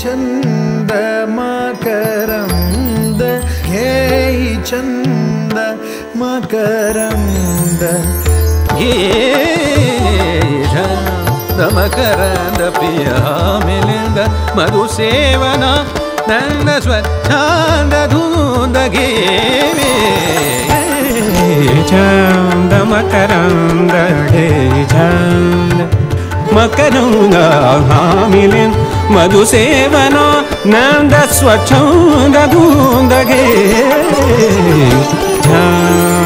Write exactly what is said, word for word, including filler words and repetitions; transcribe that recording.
चंद मकरंद हे चंद मकरंद ये चंद मकरंद प्रिया मिलिंद मधुसेवना नंद स्वच्छंद धुंद गे चंद मकरंद हे चंद मकरंद मिलिंद मधुसेवना नंद स्वच्छंद धुंद गे